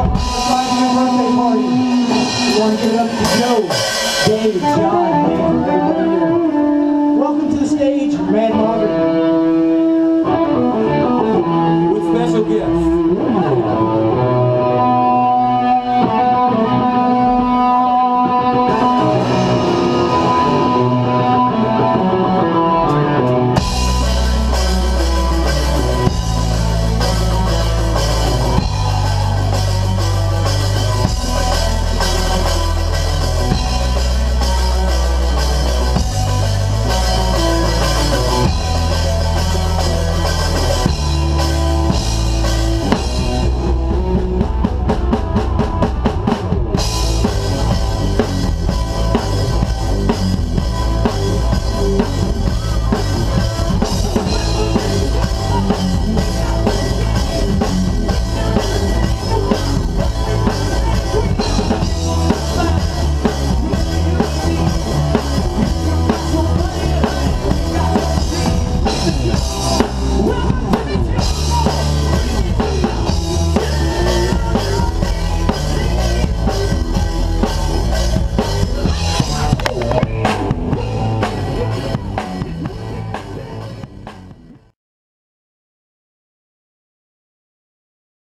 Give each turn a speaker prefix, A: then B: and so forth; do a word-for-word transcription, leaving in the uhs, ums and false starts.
A: out a five-year birthday party. We want to give it up to Joe, Dave, John, and everybody here. Welcome to the stage, Mad Margaret. With special gifts.